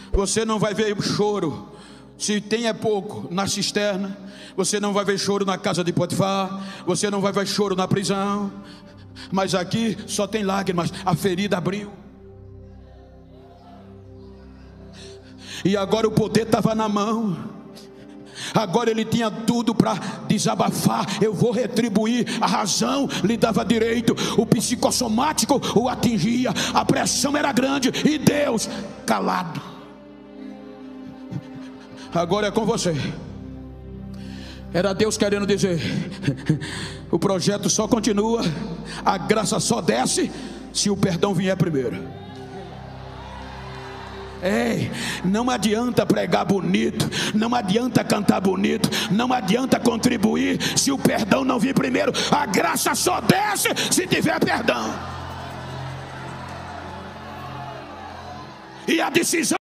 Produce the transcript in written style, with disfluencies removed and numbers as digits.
Você não vai ver choro, se tem é pouco, na cisterna. Você não vai ver choro na casa de Potifar. Você não vai ver choro na prisão. Mas aqui só tem lágrimas. A ferida abriu. E agora o poder estava na mão. Agora ele tinha tudo para desabafar. Eu vou retribuir. A razão lhe dava direito, o psicossomático o atingia, a pressão era grande e Deus calado. Agora é com você. Era Deus querendo dizer: o projeto só continua, a graça só desce se o perdão vier primeiro. Ei, não adianta pregar bonito, não adianta cantar bonito, não adianta contribuir se o perdão não vir primeiro. A graça só desce se tiver perdão. E a decisão